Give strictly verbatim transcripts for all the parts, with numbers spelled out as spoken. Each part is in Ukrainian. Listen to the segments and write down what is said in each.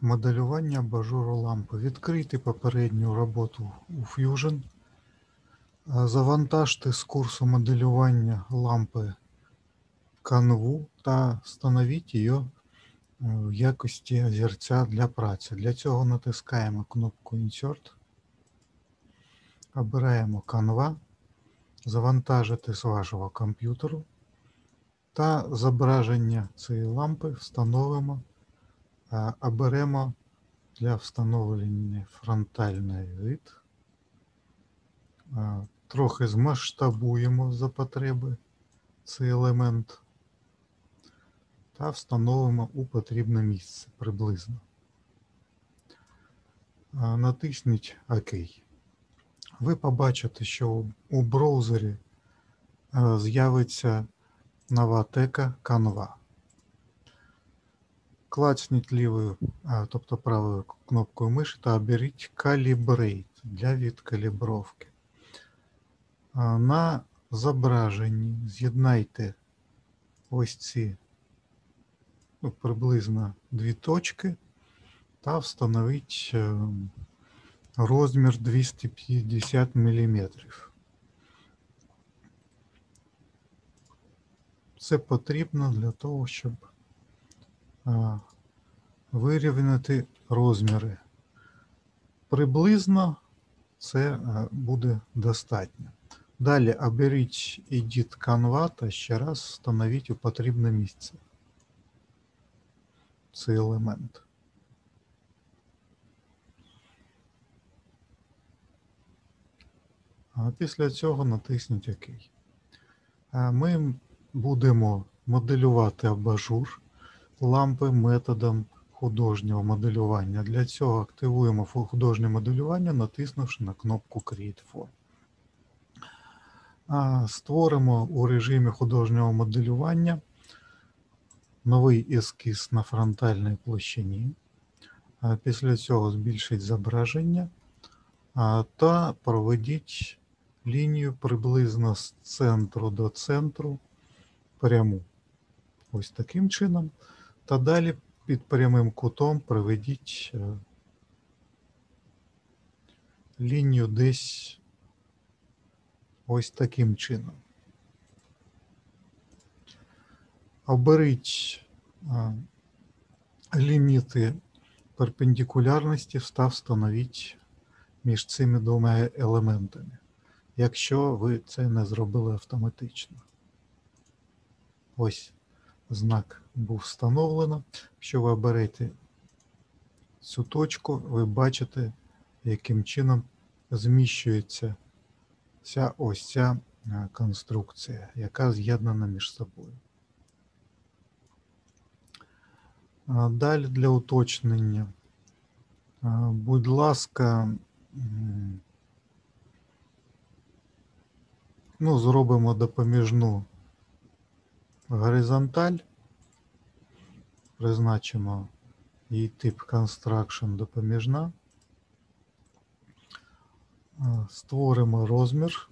Моделювання абажуру лампи. Відкрийте попередню роботу у Fusion. Завантажте з курсу моделювання лампи канву та встановіть її в якості озерця для праці. Для цього натискаємо кнопку Insert, обираємо Canva, завантажити з вашого комп'ютеру та зображення цієї лампи встановимо, оберемо для встановлення фронтальний вид, трохи змасштабуємо за потреби цей елемент та встановимо у потрібне місце приблизно. Натисніть ОК. Ви побачите, що у браузері з'явиться нова тека Canva. Клацніть лівою, тобто правою кнопкою миші та оберіть Calibrate для відкалібровки. На зображенні з'єднайте ось ці ну, приблизно дві точки та встановіть розмір двісті п'ятдесят міліметрів. Це потрібно для того, щоб вирівняти розміри. Приблизно це буде достатньо. Далі оберіть Edit Canva та ще раз встановіть у потрібне місце цей елемент. А після цього натисніть ОК. Ми будемо моделювати абажур лампи методом художнього моделювання. Для цього активуємо художнє моделювання, натиснувши на кнопку Create Form. Створимо у режимі художнього моделювання новий ескіз на фронтальній площині. Після цього збільшіть зображення та проведіть лінію приблизно з центру до центру пряму. Ось таким чином. Та далі під прямим кутом проведіть лінію десь ось таким чином. Оберіть ліміти перпендикулярності та встановіть між цими двома елементами, якщо ви це не зробили автоматично. Ось знак був встановлено. Якщо ви оберете цю точку, ви бачите, яким чином зміщується вся ось ця конструкція, яка з'єднана між собою. Далі для уточнення. Будь ласка, ну, зробимо допоміжну горизонталь, призначимо її тип Construction допоміжна, створимо розмір,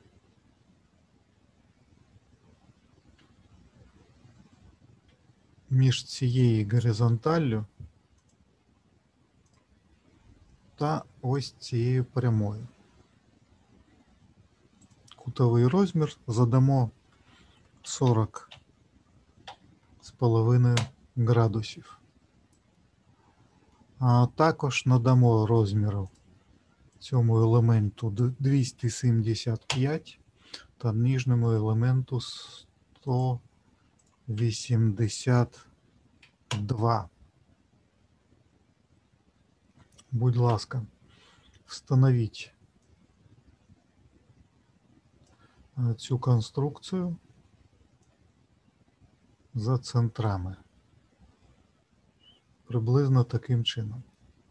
між цією горизонталлю та ось цією прямою. Кутовий розмір задамо сорок з половиною градусів. А також надамо розміру цьому елементу двісті сімдесят п'ять та нижньому елементу сто вісімдесят два. Будь ласка, встановіть цю конструкцію за центрами. Приблизно таким чином.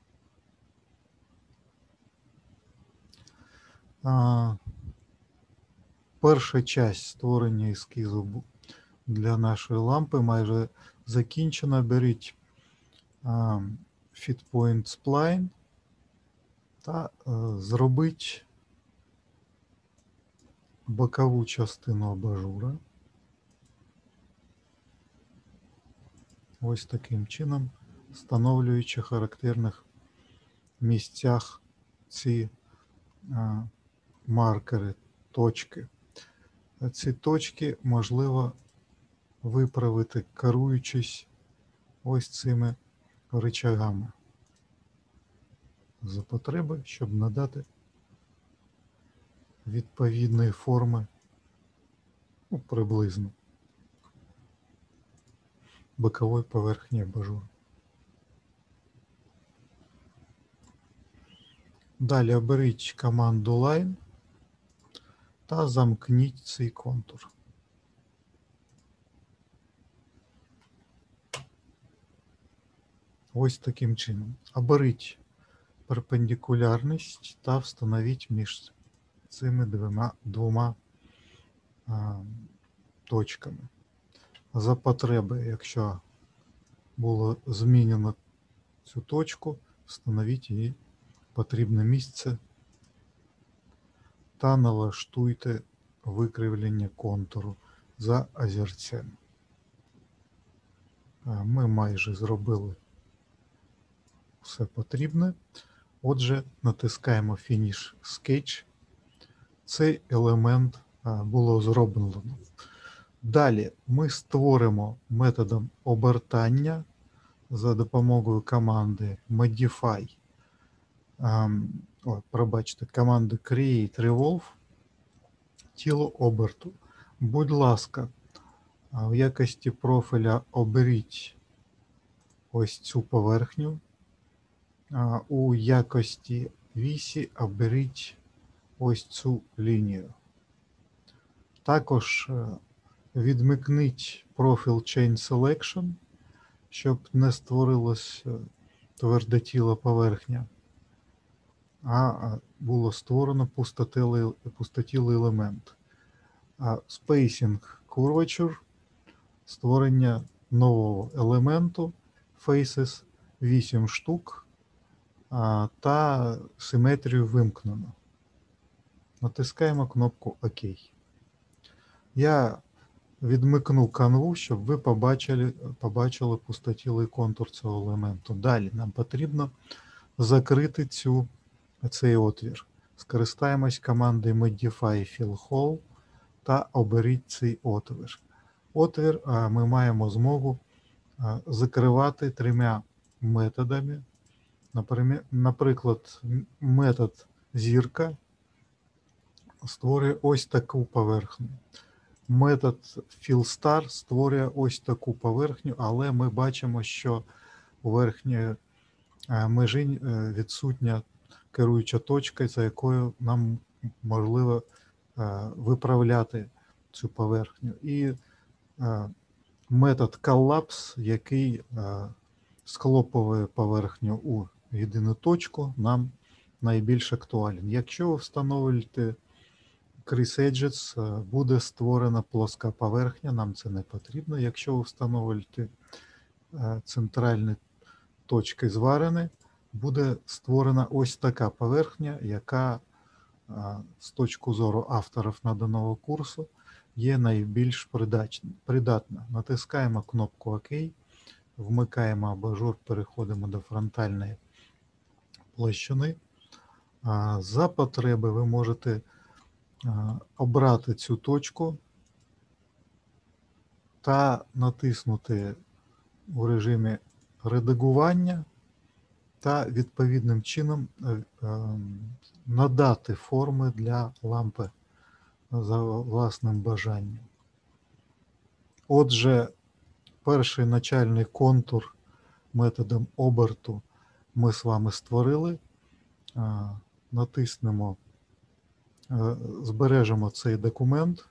А, перша часть створення ескізу для нашої лампи майже закінчена. Беріть а, Fit Point Spline та а, зробіть бокову частину абажура. Ось таким чином встановлюючи в характерних місцях ці а, маркери, точки. Ці точки можливо виправити, керуючись ось цими рычагами за потреби, щоб надати відповідної форми, ну, приблизно, бокової поверхні абажуру. Далі оберіть команду Line та замкніть цей контур. Ось таким чином. Оберіть перпендикулярність та встановіть між цими двома, двома а, точками. За потреби, якщо було змінено цю точку, встановіть її потрібне місце та налаштуйте викривлення контуру за озерцем. Ми майже зробили все потрібне. Отже, натискаємо Finish Sketch. Цей елемент було зроблено. Далі ми створимо методом обертання за допомогою команди Modify. О, пробачте, команди Create Revolve тіло оберту. Будь ласка, в якості профіля оберіть ось цю поверхню. У якості вісі оберіть ось цю лінію. Також відмикніть профіль Chain Selection, щоб не створилось твердотіла поверхня, а було створено пустотілий, пустотілий елемент. Spacing Curvature – створення нового елементу, Faces вісім штук, та симетрію вимкнено. Натискаємо кнопку ОК. Я відмикну канву, щоб ви побачили, побачили пустотілий контур цього елементу. Далі нам потрібно закрити цю, цей отвір. Скористаємось командою Modify Fill Hole та оберіть цей отвір. Отвір ми маємо змогу закривати трьома методами. Наприклад, метод зірка створює ось таку поверхню. Метод FillStar створює ось таку поверхню, але ми бачимо, що у верхньої межі відсутня керуюча точка, за якою нам можливо виправляти цю поверхню. І метод Collapse, який схлопує поверхню у єдину точку, нам найбільш актуален. Якщо ви встановлюєте Crease Edges, буде створена плоска поверхня, нам це не потрібно. Якщо ви встановлюєте центральні точки зварені, буде створена ось така поверхня, яка з точки зору авторів наданого курсу є найбільш придатна. Натискаємо кнопку ОК, вмикаємо абажур, переходимо до фронтальної площини. За потреби ви можете обрати цю точку та натиснути у режимі редагування та відповідним чином надати форми для лампи за власним бажанням. Отже, перший начальний контур методом оберту ми з вами створили. Натиснемо, збережемо цей документ.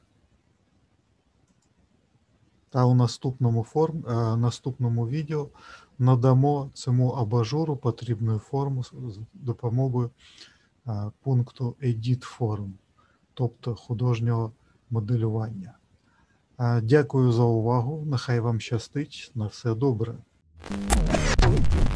Та у наступному, форм, наступному відео надамо цьому абажуру потрібну форму з допомогою пункту Edit Form, тобто художнього моделювання. Дякую за увагу, нехай вам щастить, на все добре.